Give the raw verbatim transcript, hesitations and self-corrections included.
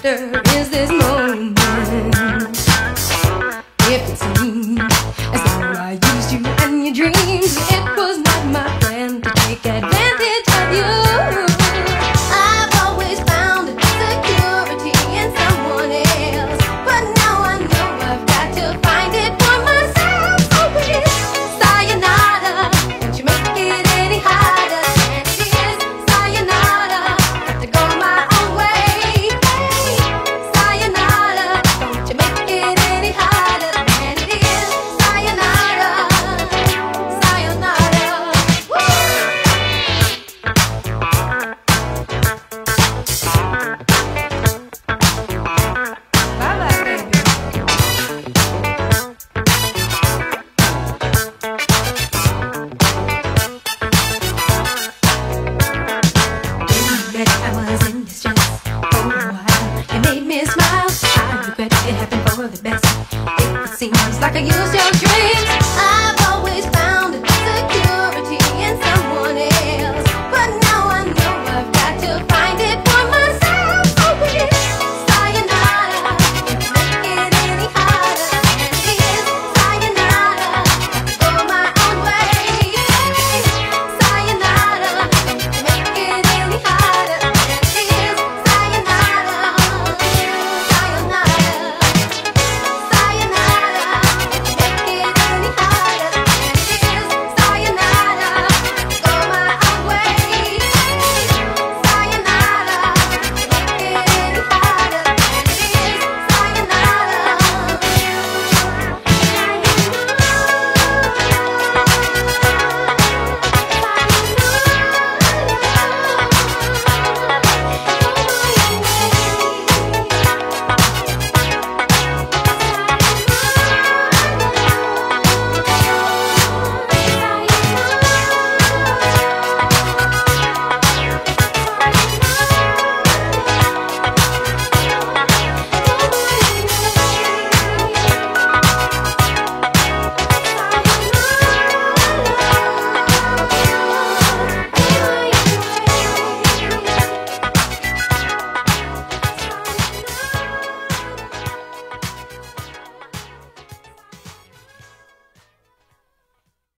after is this moment. If it seemed as though I used you and your dreams, it was not my plan to take advantage of you. I've always found security in someone else, but now I know I've got to find it for myself. So please, sayonara, don't you make it any harder than it is. Sayonara, got to go my own way. Hey, sayonara, don't you make it any harder than it is. Sayonara, sayonara. Woo! Bye-bye, baby. Regret I was in distress for a while. You made me smile. I regret it happened for the best. It seems like I used your